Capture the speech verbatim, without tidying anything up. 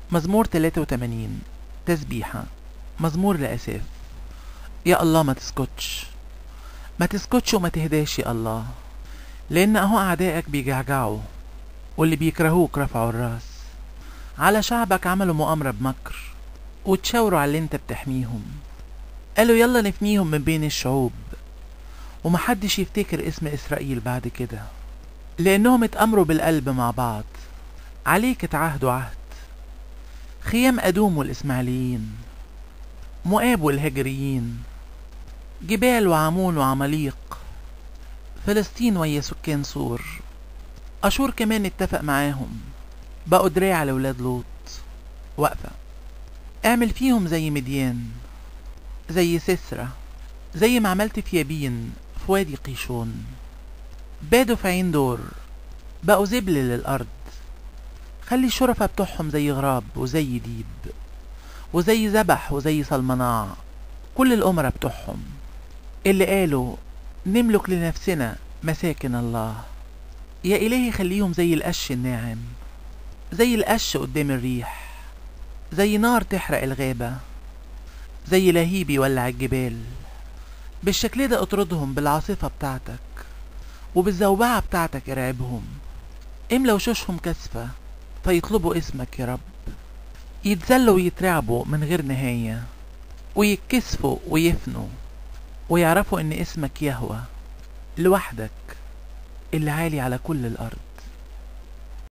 مزمور ثلاثة وثمانين. تسبيحة. مزمور لأساف. يا الله ما تسكتش، ما تسكتش وما تهداش يا الله، لأن أهو أعدائك بيجعجعوا واللي بيكرهوك رفعوا الراس. على شعبك عملوا مؤامرة بمكر وتشاوروا على اللي انت بتحميهم. قالوا يلا نفنيهم من بين الشعوب ومحدش يفتكر اسم إسرائيل بعد كده، لأنهم اتأمروا بالقلب مع بعض. عليك اتعهدوا عهد، خيام أدوم والإسماعيليين، مؤاب والهجريين، جبال وعمون وعماليق، فلسطين ويا سكان سور. أشور كمان اتفق معاهم، بقوا دراع لولاد لوط. وقفة. اعمل فيهم زي مديان، زي سسرة، زي ما عملت في يابين في وادي قيشون. بادوا في عين دور، بقوا زبل للأرض. خلي الشرفة بتوعهم زي غراب وزي ديب وزي ذبح وزي صلمناع. كل الأمراء بتوعهم اللي قالوا نملك لنفسنا مساكن الله. يا إلهي خليهم زي القش الناعم، زي القش قدام الريح، زي نار تحرق الغابة، زي لهيب يولع الجبال. بالشكل ده اطردهم بالعاصفة بتاعتك وبالزوبعة بتاعتك ارعبهم. املى وشوشهم كسفة فيطلبوا اسمك يا رب، يتذلوا ويترعبوا من غير نهاية، ويتكسفوا ويفنوا ويعرفوا ان اسمك يهوى لوحدك اللي عالي على كل الأرض.